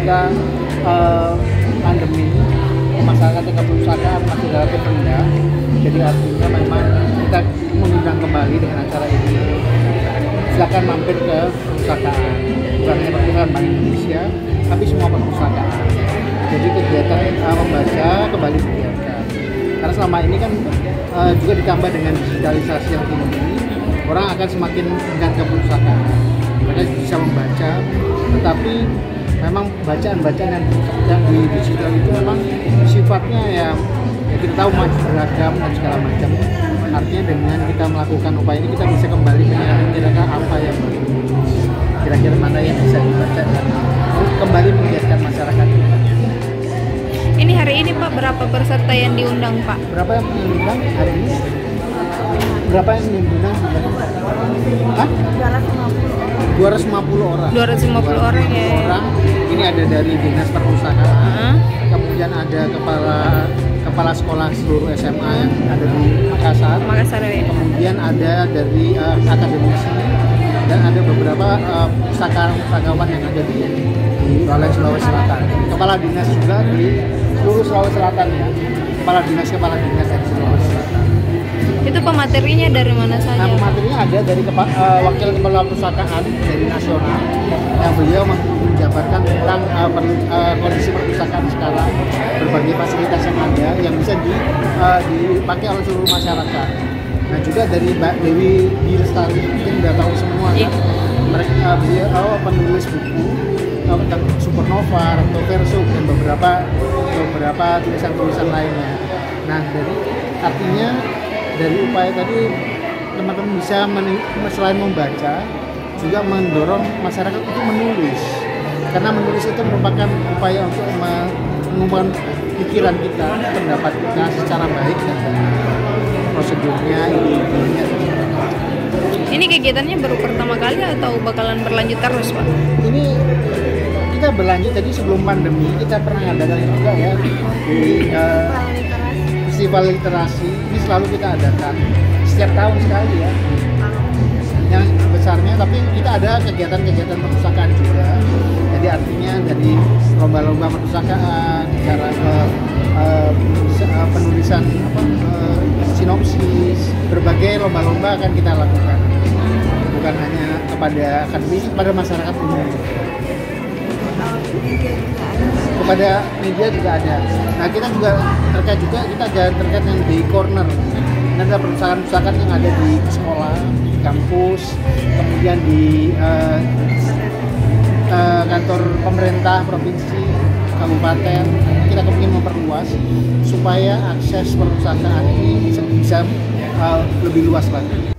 ketika pandemi masyarakat tingkat perpustakaan masih relatif rendah, jadi artinya memang kita mengundang kembali dengan acara ini. Silakan mampir ke perpustakaan, bukan hanya perpustakaan Bank Indonesia, tapi semua perpustakaan. Jadi kegiatan membaca kembali digiatkan. Karena selama ini kan juga ditambah dengan digitalisasi yang tinggi, orang akan semakin enggan ke perpustakaan. Mereka bisa membaca, tetapi memang bacaan-bacaan yang di digital itu memang sifatnya ya kita tahu beragam dan segala macam. Artinya dengan kita melakukan upaya ini kita bisa kembali menyadari kira-kira apa yang bagus, kira-kira mana yang bisa dibaca dan kembali mengiatkan masyarakat. Ini hari ini Pak, berapa peserta yang diundang Pak? Berapa yang diundang hari ini? Berapa yang diundang? Hah? 250 orang. 250 orang ya. Orang. Ini ada dari Dinas Perpustakaan. Kemudian ada kepala sekolah seluruh SMA yang ada di Makassar. Ya. Kemudian ada dari akademisi dan ada beberapa pustakawan yang ada di Sulawesi Selatan. Kepala dinas juga di seluruh Sulawesi Selatan ya. Kepala dinas dari Sulawesi Selatan. Itu pematerinya dari mana saja? Nah, pematerinya ada dari wakil kepala perpustakaan dari nasional yang beliau menjabarkan tentang kondisi perpustakaan sekarang, berbagai fasilitas yang ada yang bisa dipakai oleh seluruh masyarakat. Nah juga dari Mbak Dewi Lestari, mungkin udah tahu semua kan? Mereka beliau penulis buku tentang supernova, atau verso dan beberapa tulisan-tulisan lainnya. Nah dari artinya dari upaya tadi teman-teman bisa selain membaca juga mendorong masyarakat untuk menulis, karena menulis itu merupakan upaya untuk mengumpulkan pikiran kita, pendapat kita secara baik dan prosedurnya, ide-idenya. Ini kegiatannya baru pertama kali atau bakalan berlanjut terus Pak? Ini kita berlanjut, jadi sebelum pandemi kita pernah adakan juga ya di festival literasi. Ini selalu kita adakan setiap tahun sekali ya. Yang besarnya, tapi kita ada kegiatan-kegiatan perpustakaan juga. Jadi artinya dari lomba-lomba perpustakaan, cara penulisan sinopsis, berbagai lomba-lomba akan kita lakukan. Bukan hanya kepada akademisi, kepada masyarakat umum. Kepada media juga ada. Nah kita juga terkait dengan di corner. Ini ada perpustakaan yang ada di sekolah, di kampus, kemudian di kantor pemerintah provinsi, kabupaten. Kita kepingin memperluas supaya akses perpustakaan ini bisa lebih luas lagi.